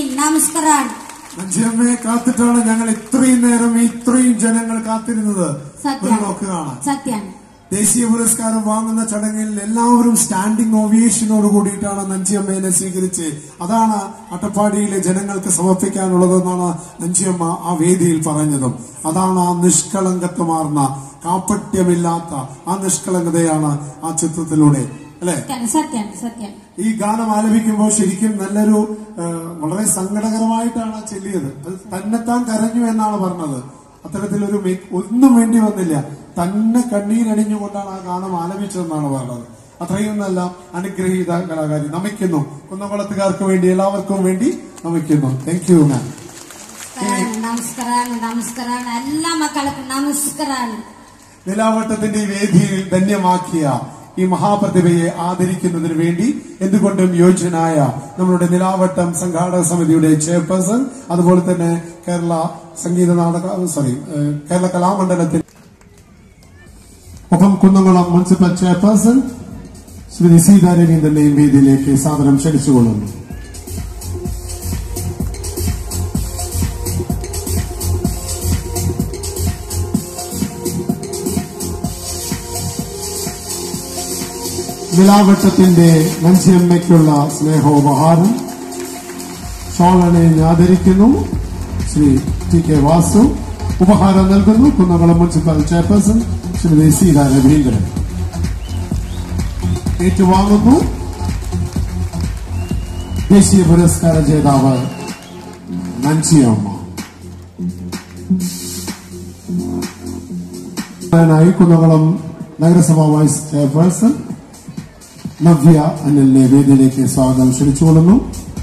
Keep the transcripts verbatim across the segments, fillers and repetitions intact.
നമസ്കാരം. നഞ്ചിയമ്മയെ കാത്തിട്ടാണ് ഞങ്ങൾ ഇത്രയും നേരം ഇത്രയും ജനങ്ങൾ കാത്തിരുന്നത്. നോക്കുകയാണ് സത്യം. ദേശീയ പുരസ്കാരം വാങ്ങുന്ന ചടങ്ങിൽ എല്ലാവരും സ്റ്റാൻഡിംഗ് ഓവിയേഷനോട് കൂടിയിട്ടാണ് നഞ്ചിയമ്മയെ സ്വീകരിച്ച് അതാണ് അട്ടപ്പാടിയിലെ ജനങ്ങൾക്ക് സമർപ്പിക്കാനുള്ളതെന്നാണ് നഞ്ചിയമ്മ ആ വേദിയിൽ പറഞ്ഞതും. അതാണ് ആ നിഷ്കളങ്കത്വമാർന്ന കാപ്പട്യമില്ലാത്ത ആ നിഷ്കളങ്കതയാണ് ആ ചിത്രത്തിലൂടെ അല്ലെ. സത്യം സത്യം. ഈ ഗാനം ആലപിക്കുമ്പോൾ ശരിക്കും നല്ലൊരു വളരെ സങ്കടകരമായിട്ടാണ് ചെല്ലിയത്. അത് തന്നെത്താൻ കരഞ്ഞു എന്നാണ് പറഞ്ഞത്. അത്തരത്തിലൊരു ഒന്നും വേണ്ടി വന്നില്ല, തന്നെ കണ്ണീരണിഞ്ഞുകൊണ്ടാണ് ആ ഗാനം ആലപിച്ചതെന്നാണ് പറഞ്ഞത്. അത്രയും നല്ല അനുഗ്രഹീത കലാകാരി. നമിക്കുന്നു, കുന്നംകുളത്തുകാർക്ക് വേണ്ടി എല്ലാവർക്കും വേണ്ടി നമിക്കുന്നു. Thank you ma'am. നമസ്കാരം നമസ്കാരം എല്ലാ മക്കൾക്കും നമസ്കാരം. നിലാവട്ടത്തിന്റെ ഈ വേദിയിൽ ധന്യമാക്കിയ ഈ മഹാപ്രതിഭയെ ആദരിക്കുന്നതിന് വേണ്ടി എന്തുകൊണ്ടും യോഗ്യനായ നമ്മളുടെ നിലാവട്ടം സംഘാടക സമിതിയുടെ ചെയർപേഴ്സൺ, അതുപോലെ തന്നെ കേരള സംഗീത നാടക സോറി കേരള കലാമണ്ഡലത്തിൽ ഒപ്പം കുന്നംകുളം മുനിസിപ്പൽ ചെയർപേഴ്സൺ ശ്രീ സീതാ രവീന്ദ്രനെയും വേദിയിലേക്ക് സാദരം ക്ഷണിച്ചുകൊള്ളുന്നു. നിലാവട്ടത്തിന്റെ നഞ്ചിയമ്മയ്ക്കുള്ള സ്നേഹോപഹാരം ഷോളനെ ആദരിക്കുന്നു. ശ്രീ ടി കെ വാസു ഉപഹാരം നൽകുന്നു. കുന്നംകുളം മുനിസിപ്പൽ ചെയർപേഴ്സൺ ശ്രീമതി സീതാ രവീന്ദ്രൻ ഏറ്റുവാങ്ങുന്നു. ദേശീയ പുരസ്കാര ജേതാവ് നഞ്ചിയമ്മ. കുന്നംകുളം നഗരസഭാ വൈസ് ചെയർപേഴ്സൺ നവ്യ അനിലിനെ വേദിയിലേക്ക് സ്വാഗതം ക്ഷണിച്ചുകൊള്ളുന്നു.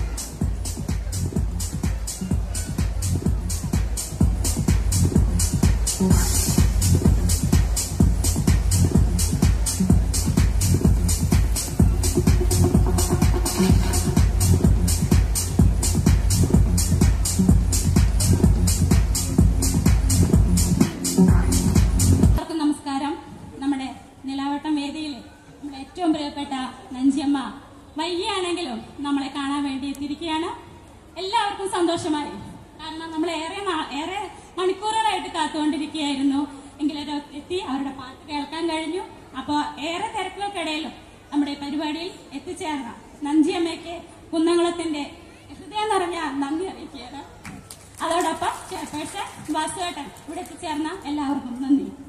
നമസ്കാരം. നമ്മുടെ നിലാവട്ടം വേദിയിലെ നമ്മുടെ ഏറ്റവും പ്രിയപ്പെട്ട നഞ്ചിയമ്മ വൈകിയാണെങ്കിലും നമ്മളെ കാണാൻ വേണ്ടി എത്തിയിരിക്കുകയാണ്. എല്ലാവർക്കും സന്തോഷമായി. കാരണം നമ്മൾ ഏറെ ഏറെ മണിക്കൂറുകളായിട്ട് കാത്തുകൊണ്ടിരിക്കുകയായിരുന്നു. എങ്കിലും എത്തി, അവരുടെ പാട്ട് കേൾക്കാൻ കഴിഞ്ഞു. അപ്പോൾ ഏറെ തിരക്കുകൾക്കിടയിലും നമ്മുടെ പരിപാടിയിൽ എത്തിച്ചേർന്ന നഞ്ചിയമ്മയ്ക്ക് കുന്നംകുളത്തിന്റെ ഹൃദയം നിറഞ്ഞ നന്ദി അറിയിക്കുകയാണ്. അതോടൊപ്പം ചെയർപേഴ്സൺ വാസുവേട്ടൻ ഇവിടെ എത്തിച്ചേർന്ന എല്ലാവർക്കും നന്ദി.